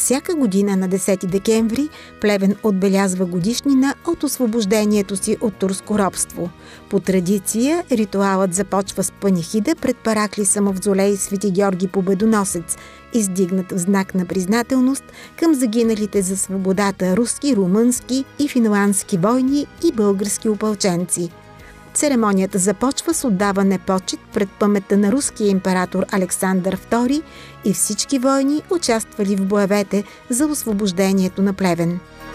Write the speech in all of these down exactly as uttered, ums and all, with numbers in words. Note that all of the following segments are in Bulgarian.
Всяка година на десети декември Плевен отбелязва годишнина от освобождението си от турско робство. По традиция ритуалът започва с панихида пред параклиса мавзолей Свети Георги Победоносец, издигнат в знак на признателност към загиналите за свободата руски, румънски и финландски войни и български опълченци. Церемонията започва с отдаване почит пред паметта на руския император Александър втори и всички войни, участвали в боевете за освобождението на Плевен.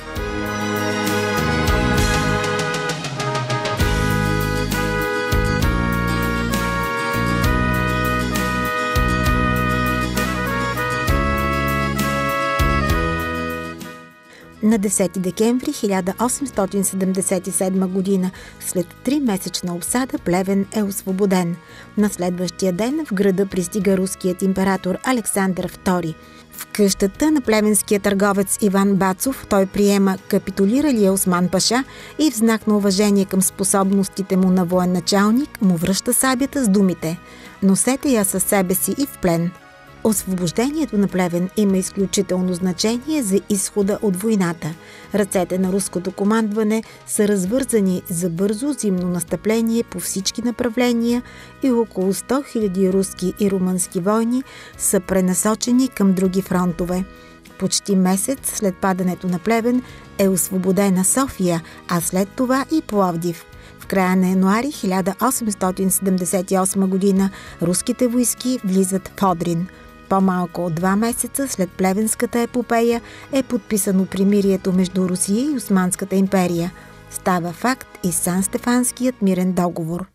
На десети декември хиляда осемстотин седемдесет и седма година, след тримесечна обсада, Плевен е освободен. На следващия ден в града пристига руският император Александър втори. В къщата на плевенския търговец Иван Бацов той приема капитулиралия Осман паша и в знак на уважение към способностите му на военачалник му връща сабята с думите: „Носете я със себе си и в плен“. Освобождението на Плевен има изключително значение за изхода от войната. Ръцете на руското командване са развързани за бързо зимно настъпление по всички направления и около сто хиляди руски и румънски войни са пренасочени към други фронтове. Почти месец след падането на Плевен е освободена София, а след това и Пловдив. В края на януари хиляда осемстотин седемдесет и осма година руските войски влизат в Одрин. По-малко от два месеца след Плевенската епопея е подписано примирието между Русия и Османската империя. Става факт и Сан-Стефанският мирен договор.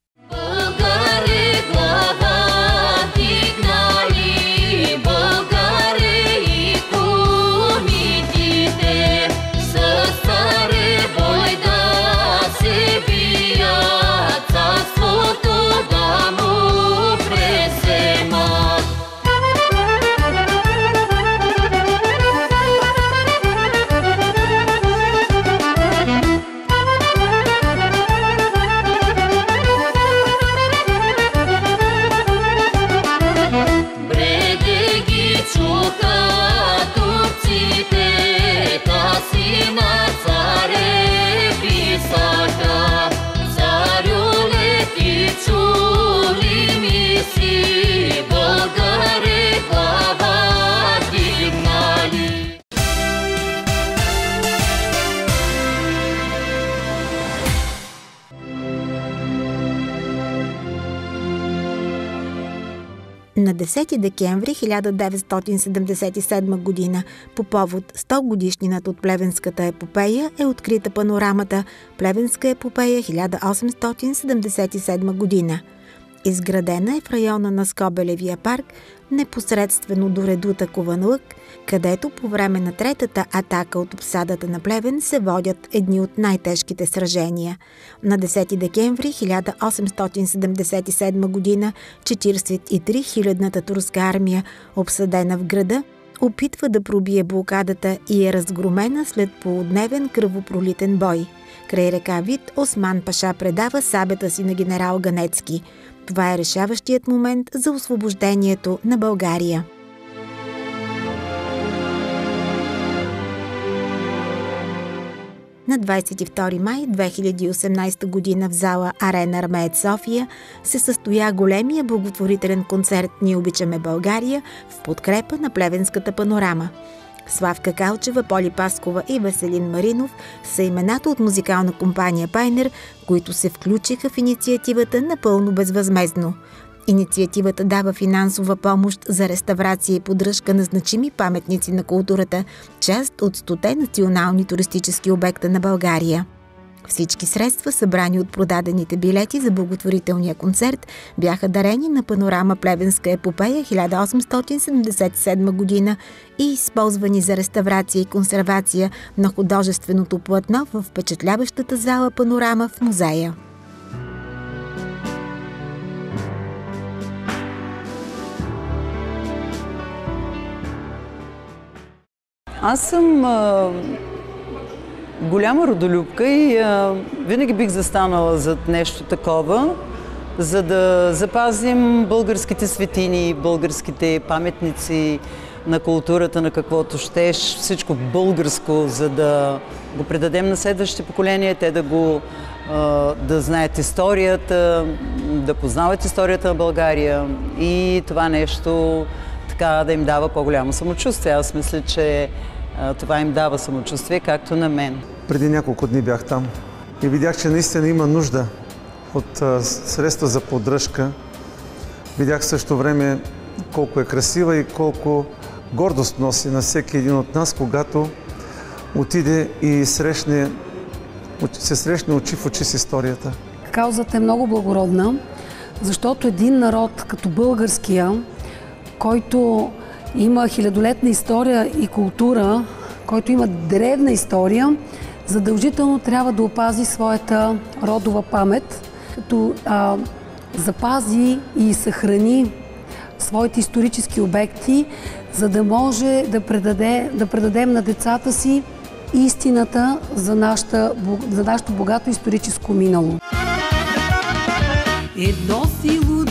На десети декември хиляда деветстотин седемдесет и седма година, по повод сто годишнината от Плевенската епопея, е открита панорамата Плевенска епопея хиляда осемстотин седемдесет и седма година. Изградена е в района на Скобелевия парк, непосредствено до редута Кован лък, където по време на третата атака от обсадата на Плевен се водят едни от най-тежките сражения. На десети декември хиляда осемстотин седемдесет и седма година четиридесет и три хилядната турска армия, обсадена в града, опитва да пробие блокадата и е разгромена след полудневен кръвопролитен бой. Край река Вит Осман паша предава сабята си на генерал Ганецки. Това е решаващият момент за освобождението на България. На двадесет и втори май две хиляди и осемнадесета година в зала Арена Армеец София се състоя големия благотворителен концерт „Ние обичаме България“ в подкрепа на Плевенската панорама. Славка Калчева, Поли Паскова и Веселин Маринов са имената от музикална компания Пайнер, които се включиха в инициативата напълно безвъзмездно. Инициативата дава финансова помощ за реставрация и поддръжка на значими паметници на културата, част от стоте национални туристически обекта на България. Всички средства, събрани от продадените билети за благотворителния концерт, бяха дарени на панорама Плевенска епопея хиляда осемстотин седемдесет и седма година и използвани за реставрация и консервация на художественото платно в впечатляващата зала Панорама в музея. Аз съм а, голяма родолюбка и а, винаги бих застанала зад нещо такова, за да запазим българските светини, българските паметници, на културата, на каквото щеш, всичко българско, за да го предадем на следващите поколения, те да го да знаят историята, да познават историята на България и това нещо така да им дава по-голямо самочувствие. Аз мисля, че това им дава самочувствие, както на мен. Преди няколко дни бях там и видях, че наистина има нужда от средства за поддръжка. Видях също време колко е красива и колко гордост носи на всеки един от нас, когато отиде и срещне, се срещне очи в очи с историята. Каузата е много благородна, защото един народ като българския, който има хилядолетна история и култура, който има древна история, задължително трябва да опази своята родова памет, като а, запази и съхрани своите исторически обекти, за да може да, предаде, да предадем на децата си истината за, нашата, за нашето богато историческо минало. Едно сило